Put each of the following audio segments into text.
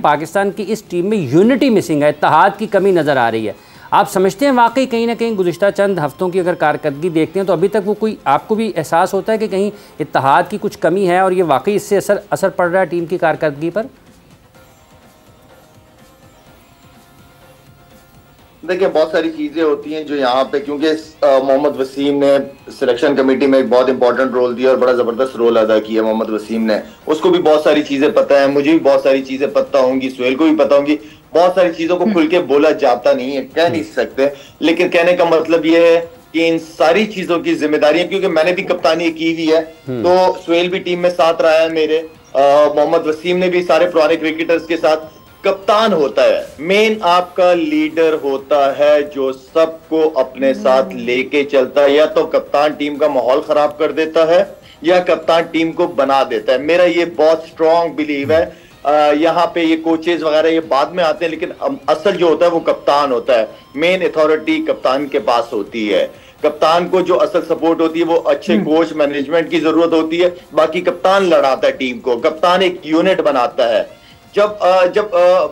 पाकिस्तान की इस टीम में यूनिटी मिसिंग है, इत्तेहाद की कमी नज़र आ रही है। आप समझते हैं वाकई कहीं ना कहीं गुज़िश्ता चंद हफ्तों की अगर कारकर्दगी देखते हैं तो अभी तक वो कोई आपको भी एहसास होता है कि कहीं इत्तेहाद की कुछ कमी है और ये वाकई इससे असर पड़ रहा है टीम की कारकर्दगी पर? देखिए, बहुत सारी चीजें होती हैं जो यहाँ पे, क्योंकि मोहम्मद वसीम ने सिलेक्शन कमेटी में एक बहुत इंपॉर्टेंट रोल दिया और बड़ा जबरदस्त रोल अदा किया मोहम्मद वसीम ने। उसको भी बहुत सारी चीजें पता है, मुझे भी बहुत सारी चीजें पता होंगी, सुहेल को भी पता होंगी। बहुत सारी चीजों को खुल के बोला जाता नहीं है, कह नहीं सकते, लेकिन कहने का मतलब यह है कि इन सारी चीजों की जिम्मेदारी, क्योंकि मैंने भी कप्तानी की हुई है, तो सुहेल भी टीम में साथ रहा है मेरे, मोहम्मद वसीम ने भी सारे पुराने क्रिकेटर्स के साथ। कप्तान होता है, मेन आपका लीडर होता है जो सबको अपने साथ लेके चलता है। या तो कप्तान टीम का माहौल खराब कर देता है या कप्तान टीम को बना देता है। मेरा ये बहुत स्ट्रॉन्ग बिलीव है। यहाँ पे ये कोचेस वगैरह ये बाद में आते हैं, लेकिन असल जो होता है वो कप्तान होता है। मेन अथॉरिटी कप्तान के पास होती है। कप्तान को जो असल सपोर्ट होती है वो अच्छे कोच मैनेजमेंट की जरूरत होती है। बाकी कप्तान लड़ाता है टीम को, कप्तान एक यूनिट बनाता है। जब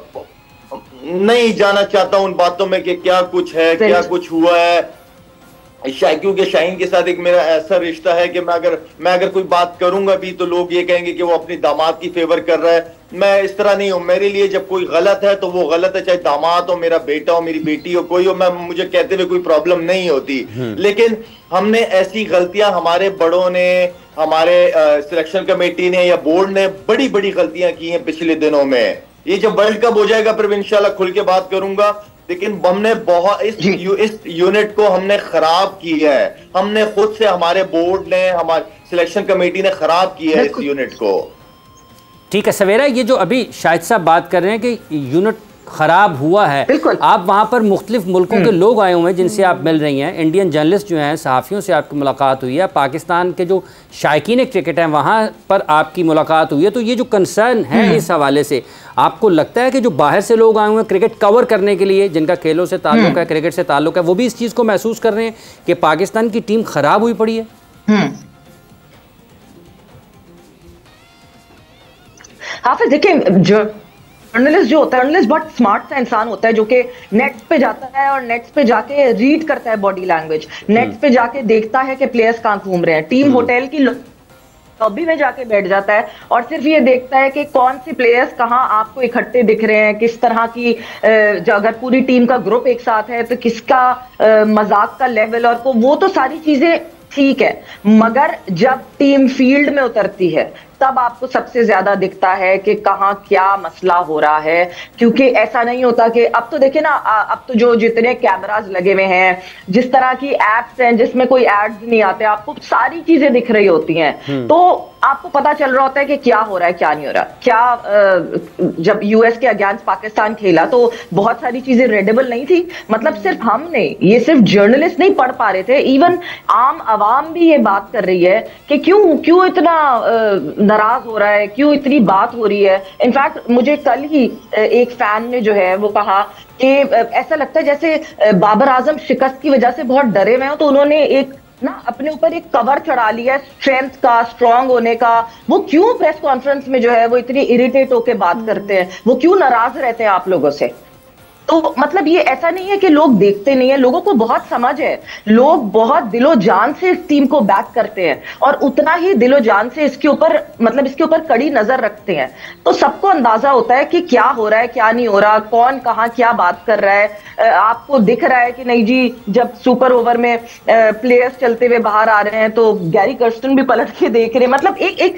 नहीं जाना चाहता उन बातों में कि क्या कुछ है, क्या कुछ हुआ है, क्योंकि शाहीन के साथ एक मेरा ऐसा रिश्ता है कि मैं अगर कोई बात करूंगा भी तो लोग ये कहेंगे कि वो अपनी दामाद की फेवर कर रहा है। मैं इस तरह नहीं हूं। मेरे लिए जब कोई गलत है तो वो गलत है, चाहे दामाद हो, मेरा बेटा हो, मेरी बेटी हो, कोई हो, मुझे कहते हुए कोई प्रॉब्लम नहीं होती। लेकिन हमने ऐसी गलतियां, हमारे बड़ों ने, हमारे सिलेक्शन कमेटी ने या बोर्ड ने बड़ी बड़ी गलतियां की हैं पिछले दिनों में। ये जब वर्ल्ड कप हो जाएगा फिर इंशाल्लाह खुल के बात करूंगा, लेकिन हमने बहुत इस यूनिट को हमने खराब किया है। हमने खुद से, हमारे बोर्ड ने, हमारे सिलेक्शन कमेटी ने खराब किया है इस यूनिट को। ठीक है सवेरा, ये जो अभी शाहिद साहब बात कर रहे हैं कि यूनिट ख़राब हुआ है, आप वहाँ पर मुख्तलिफ मुल्कों के लोग आए हुए हैं जिनसे आप मिल रही हैं, इंडियन जर्नलिस्ट जो हैं, सहाफ़ियों से आपकी मुलाकात हुई है, पाकिस्तान के जो शायकीन क्रिकेट हैं वहाँ पर आपकी मुलाकात हुई है, तो ये जो कंसर्न है इस हवाले से आपको लगता है कि जो बाहर से लोग आए हुए हैं क्रिकेट कवर करने के लिए, जिनका खेलों से ताल्लुक़ है, क्रिकेट से ताल्लुक़ है, वो भी इस चीज़ को महसूस कर रहे हैं कि पाकिस्तान की टीम ख़राब हुई पड़ी है? हाफिज, देखिए, जर्नलिस्ट जो होता है, जर्नलिस्ट बहुत स्मार्ट सा इंसान होता है जो कि नेट्स पे जाता है और नेट्स पे जाके रीड करता है बॉडी लैंग्वेज, नेट्स पे जाके देखता है कि प्लेयर्स कहाँ घूम रहे हैं, टीम होटल की लॉबी में जाके बैठ जाता है और सिर्फ ये देखता है कि कौन से प्लेयर्स कहाँ आपको इकट्ठे दिख रहे हैं, किस तरह की, अगर पूरी टीम का ग्रुप एक साथ है तो किसका मजाक का लेवल, और वो तो सारी चीजें ठीक है, मगर जब टीम फील्ड में उतरती है तब आपको सबसे ज्यादा दिखता है कि कहाँ क्या मसला हो रहा है। क्योंकि ऐसा नहीं होता कि अब तो देखिए ना, अब तो जो जितने कैमरास लगे हुए हैं, जिस तरह की एप्स हैं जिसमें कोई एड्स नहीं आते, आपको सारी चीजें दिख रही होती हैं, तो आपको पता चल रहा होता है कि क्या हो रहा है क्या नहीं हो रहा। क्या जब यूएस के अगेंस्ट पाकिस्तान खेला तो बहुत सारी चीजें रेडेबल नहीं थी, मतलब सिर्फ हमने, ये सिर्फ जर्नलिस्ट नहीं पढ़ पा रहे थे, इवन आम आवाम भी ये बात कर रही है कि क्यों इतना नाराज हो रहा है, क्यों इतनी बात हो रही है। इनफैक्ट मुझे कल ही एक फैन ने जो है वो कहा कि ऐसा लगता है जैसे बाबर आजम शिकस्त की वजह से बहुत डरे हुए हो, तो उन्होंने एक ना अपने ऊपर एक कवर चढ़ा लिया है स्ट्रेंथ का, स्ट्रांग होने का। वो क्यों प्रेस कॉन्फ्रेंस में जो है वो इतनी इरिटेट होकर बात करते हैं, वो क्यों नाराज रहते हैं आप लोगों से? तो मतलब ये ऐसा नहीं है कि लोग देखते नहीं है, लोगों को बहुत समझ है, लोग बहुत दिलो जान से इस टीम को बैक करते हैं और उतना ही दिलो जान से इसके ऊपर कड़ी नजर रखते हैं। तो सबको अंदाजा होता है कि क्या हो रहा है क्या नहीं हो रहा, कौन कहां क्या बात कर रहा है। आपको दिख रहा है कि नहीं जी, जब सुपर ओवर में प्लेयर्स चलते हुए बाहर आ रहे हैं तो गैरी कर्स्टन भी पलट के देख रहे हैं। मतलब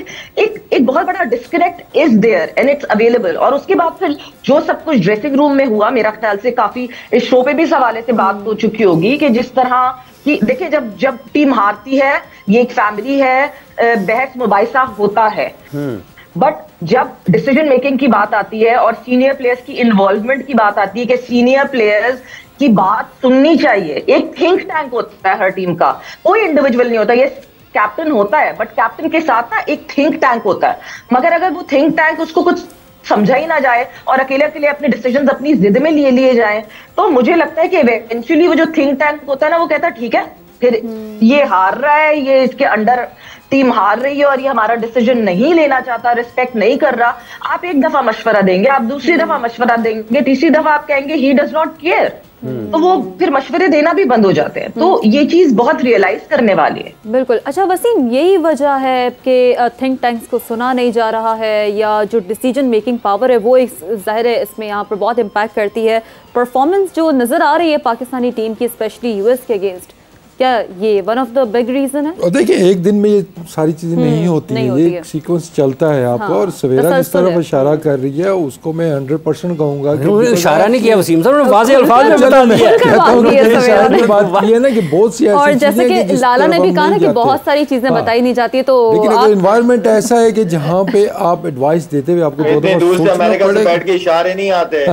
एक बहुत बड़ा disconnect is there and it's available. और उसके बाद फिर जो सब कुछ ड्रेसिंग रूम में हुआ, मेरा ख्याल से काफी इस शो पे भी इस हवाले से बात हो चुकी होगी कि जिस तरह कि देखिए, जब टीम हारती है, ये एक फैमिली है, बहस मुबाहिसा होता है, बट जब डिसीजन मेकिंग की बात आती है और सीनियर प्लेयर्स की इन्वॉल्वमेंट की बात आती है कि सीनियर प्लेयर्स की बात सुननी चाहिए। एक थिंक टैंक होता है हर टीम का, कोई इंडिविजुअल नहीं होता। ये कैप्टन होता है, बट कैप्टन के साथ ना एक थिंक टैंक होता है। मगर अगर वो थिंक टैंक उसको कुछ समझा ही ना जाए और अकेले अकेले अपने डिसीजंस अपनी जिद में लिए जाए, तो मुझे लगता है कि इवेंचुअली वो जो थिंक टैंक होता है ना, वो कहता है ठीक है, फिर ये हार रहा है, ये इसके अंडर टीम हार रही है और ये हमारा डिसीजन नहीं लेना चाहता, रिस्पेक्ट नहीं कर रहा, आप एक दफा मशवरा देंगे, आप दूसरी दफा मशवरा देंगे, तीसरी दफा आप कहेंगे ही डज नॉट केयर, तो वो फिर मशवरे देना भी बंद हो जाते हैं। तो ये चीज बहुत रियलाइज करने वाली है। बिल्कुल। अच्छा वसीम, यही वजह है कि थिंक टैंक्स को सुना नहीं जा रहा है, या जो डिसीजन मेकिंग पावर है वो ज़ाहिर है इसमें यहाँ पर बहुत इम्पैक्ट करती है। परफॉर्मेंस जो नज़र आ रही है पाकिस्तानी टीम की स्पेशली यूएस के अगेंस्ट, क्या ये one of the big reason है? और देखिए एक दिन में ये सारी चीजें नहीं होती हैं, ये एक सीक्वेंस चलता है आपको। और सवेरा जिस तरफ इशारा कर रही है उसको मैं 100% कहूंगा कि इशारा नहीं किया वसीम साहब, वाज़ेह अल्फाज में बता दिया। बात की है ना कि बहुत सी और जैसे कि लाला ने भी कहा ना कि बहुत सारी चीजें बताई नहीं जाती है, तो लेकिन अगर एनवायरनमेंट ऐसा है कि जहाँ पे आप एडवाइस देते हुए आपको बैठ के इशारे नहीं आते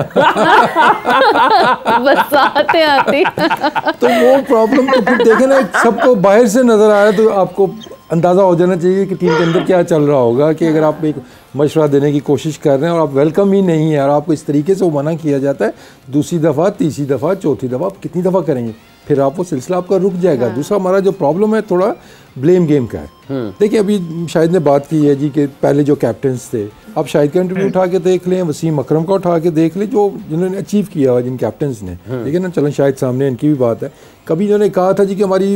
बस आते आते तो वो प्रॉब्लम तो फिर देखे ना, सबको बाहर से नजर आ रहा है तो आपको अंदाजा हो जाना चाहिए कि टीम के अंदर क्या चल रहा होगा। कि अगर आप एक मशवरा देने की कोशिश कर रहे हैं और आप वेलकम ही नहीं है और आपको इस तरीके से वो मना किया जाता है, दूसरी दफ़ा, तीसरी दफ़ा, चौथी दफ़ा, आप कितनी दफ़ा करेंगे, फिर आप वो सिलसिला आपका रुक जाएगा। दूसरा हमारा जो प्रॉब्लम है थोड़ा ब्लेम गेम का है। देखिए अभी शाहिद ने बात की है जी कि पहले जो कैप्टन्स थे, आप शाहिद का इंटरव्यू उठा के देख लें, वसीम अकरम का उठा के देख लें, जो जिन्होंने अचीव किया हुआ जिन कैप्टन्स ने, ठीक है ना। चलें शाहिद सामने इनकी भी बात है। कभी इन्होंने कहा था जी कि हमारी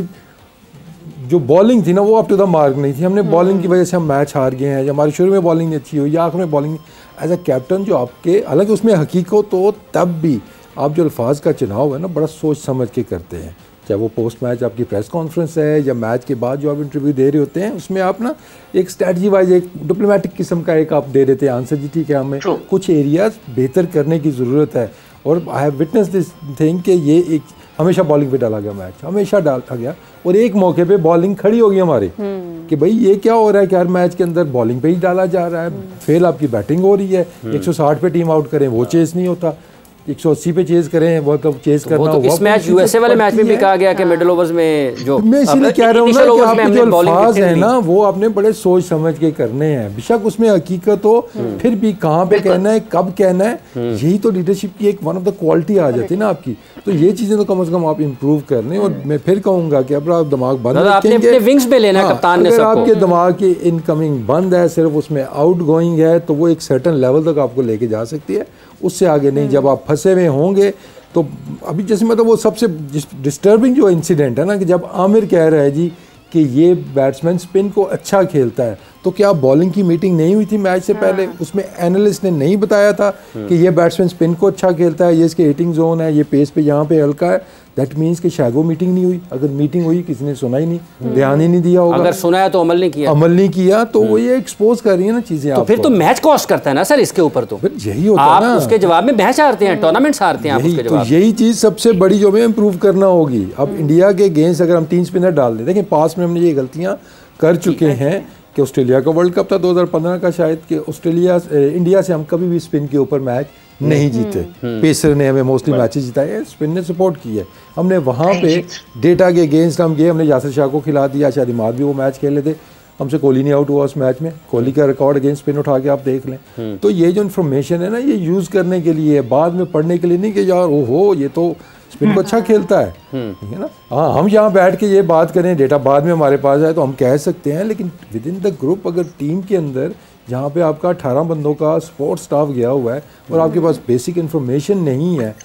जो बॉलिंग थी ना वो अप टू द मार्क नहीं थी, हमने बॉलिंग की वजह से हम मैच हार गए हैं, या हमारी शुरू में बॉलिंग नहीं अच्छी हुई या आखिर में बॉलिंग। एज अ कैप्टन जो आपके, हालांकि उसमें हकीकत तो तब भी आप जो अल्फाज का चुनाव है ना बड़ा सोच समझ के करते हैं, चाहे वो पोस्ट मैच आपकी प्रेस कॉन्फ्रेंस है या मैच के बाद जो आप इंटरव्यू दे रहे होते हैं, उसमें आप ना एक स्ट्रैटेजी वाइज एक डिप्लोमेटिक किस्म का एक आप दे देते हैं आंसर जी, ठीक है हमें कुछ एरियाज बेहतर करने की ज़रूरत है। और I have witness this thing कि ये एक हमेशा बॉलिंग पे डाला गया मैच, हमेशा डाला गया, और एक मौके पे बॉलिंग खड़ी हो गई हमारी कि भाई ये क्या हो रहा है कि हर मैच के अंदर बॉलिंग पे ही डाला जा रहा है, फेल आपकी बैटिंग हो रही है। 160 पे टीम आउट करें वो चेस नहीं होता, 180 पे चेज करें वो तो चेज करना। तो इस मैच यूएसए वाले मैच में भी कहा गया कि मिडिल ओवर्स में जो मैं इसीलिए कह रहा हूँ ना कि आपके जो अल्फाज है ना वो आपने बड़े सोच समझ के करने हैं। बेशक उसमें हकीकत हो, फिर भी कहाँ पे कहना है, कब कहना है, यही तो लीडरशिप की एक वन ऑफ द क्वालिटी आ जाती है ना आपकी। तो ये चीजें तो कम से कम आप इम्प्रूव कर लें। और मैं फिर कहूँगा कि अब आप दिमाग बंद रखेंगे, विंग्स पे लेना कप्तान ने, अगर आपके दिमाग की इनकमिंग बंद है, सिर्फ उसमें आउट गोइंग है, तो वो एक सर्टन लेवल तक आपको लेके जा सकती है, उससे आगे नहीं। जब आप फंसे हुए होंगे तो अभी जैसे मतलब वो सबसे डिस्टर्बिंग जो इंसिडेंट है ना कि जब आमिर कह रहा है जी कि ये बैट्समैन स्पिन को अच्छा खेलता है, तो क्या बॉलिंग की मीटिंग नहीं हुई थी मैच से पहले? उसमें एनालिस्ट ने नहीं बताया था कि ये बैट्समैन स्पिन को अच्छा खेलता है, ये इसके हिटिंग जोन है, ये पेस पे यहाँ पे हल्का है। दैट मीन्स कि शायद वो मीटिंग नहीं हुई। अगर मीटिंग हुई किसी ने सुना ही नहीं, ध्यान ही नहीं दिया होगा। अगर सुनाया तो अमल नहीं किया, तो वो ये एक्सपोज कर रही है ना चीजें। तो फिर तो मैच कॉस्ट करता है ना सर इसके ऊपर। तो यही होता है ना, उसके जवाब में मैच हारते हैं, टूर्नामेंट्स हारते हैं। यही चीज सबसे बड़ी जो हमें इम्प्रूव करना होगी। अब इंडिया के अगेंस्ट अगर हम 3 स्पिनर डाल दें, देखिए पास में हमने ये गलतियां कर चुके हैं कि ऑस्ट्रेलिया का वर्ल्ड कप था 2015 का शायद, कि इंडिया से हम कभी भी स्पिन के ऊपर मैच नहीं जीते। पेसर ने हमें मोस्टली मैचेस जिताए, स्पिन ने सपोर्ट की है। हमने वहाँ पे डेटा के अगेंस्ट हम गए, हमने यासिर शाह को खिला दिया, शायद इमाद भी वो मैच खेले थे, हमसे कोहली नहीं आउट हुआ उस मैच में। कोहली का रिकॉर्ड अगेंस्ट स्पिन उठा के आप देख लें। तो ये जो इन्फॉर्मेशन है ना, ये यूज़ करने के लिए, बाद में पढ़ने के लिए नहीं कि यार ओहो ये तो स्पिन को अच्छा खेलता है, ठीक है ना। हाँ, हम यहाँ बैठ के ये बात करें, डेटा बाद में हमारे पास आए तो हम कह सकते हैं, लेकिन विद इन द ग्रुप अगर टीम के अंदर जहाँ पे आपका 18 बंदों का सपोर्ट स्टाफ गया हुआ है और आपके पास बेसिक इन्फॉर्मेशन नहीं है,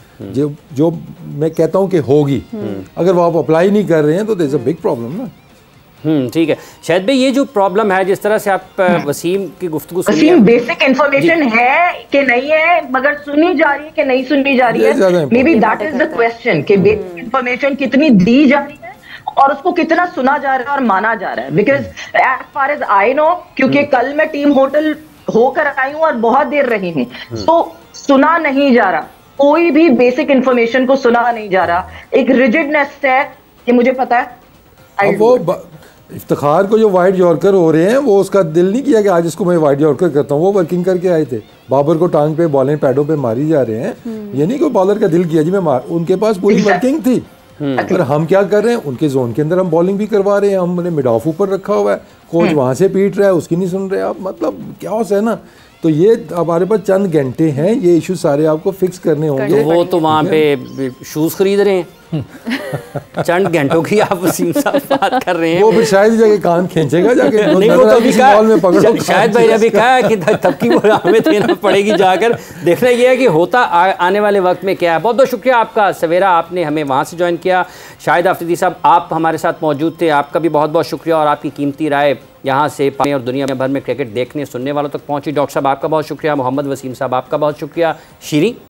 जो मैं कहता हूँ कि होगी, अगर वो आप अप्लाई नहीं कर रहे हैं तो there is a big problem ना। ठीक है शायद भाई, ये जो प्रॉब्लम है जिस तरह से आप वसीम की गुफ्तगू सुनी, वसीम बेसिक इन्फॉर्मेशन है कि नहीं है, मगर सुनी जा रही है कि नहीं सुनी जा रही है, maybe that is the question कि बेसिक इन्फॉर्मेशन कितनी दी जा रही है और उसको कितना सुना जा रहा है और माना जा रहा है। Because as far as I know, क्योंकि कल मैं टीम होटल होकर आई हूँ और बहुत देर रही हूँ, तो सुना नहीं जा रहा, कोई भी बेसिक इन्फॉर्मेशन को सुना नहीं जा रहा। एक रिजिडनेस है कि मुझे पता है। वो इफ्तिखार को जो वाइड यॉर्कर हो रहे हैं, वो उसका दिल नहीं किया कि आज इसको मैं वाइड यॉर्कर करता हूँ, वो वर्किंग करके आए थे। बाबर को टांग पे बॉलिंग पैडों पे मारी जा रहे हैं, ये नहीं कोई बॉलर का दिल किया जी मैं मार, उनके पास पूरी वर्किंग थी। और हम क्या कर रहे हैं, उनके जोन के अंदर हम बॉलिंग भी करवा रहे हैं, हमने मिड ऑफ ऊपर रखा हुआ है, कोच वहाँ से पीट रहा है, उसकी नहीं सुन रहे आप, मतलब क्या है ना। तो ये हमारे पास चंद घंटे हैं, ये इशू सारे आपको फिक्स करने होंगे। वो तो वहाँ पे शूज़ खरीद रहे हैं, चंद घंटों की आप वसीम साहब बात कर रहे हैं। वो भी शायद जाके कान खींचेगा जाके। नहीं, वो तो अभी कहा, शायद भाई अभी कहा कि तबकी वो हमें देना पड़ेगी जाकर। देखना ये है कि होता आने वाले वक्त में क्या है। बहुत बहुत शुक्रिया आपका सवेरा, आपने हमें वहाँ से ज्वाइन किया। शाहिद आफरीदी साहब आप हमारे साथ मौजूद थे, आपका भी बहुत बहुत शुक्रिया और आपकी कीमती राय यहाँ से पाने और दुनिया भर में क्रिकेट देखने सुनने वालों तक पहुँची। डॉक्टर साहब आपका बहुत शुक्रिया, मोहम्मद वसीम साहब आपका बहुत शुक्रिया। शीरी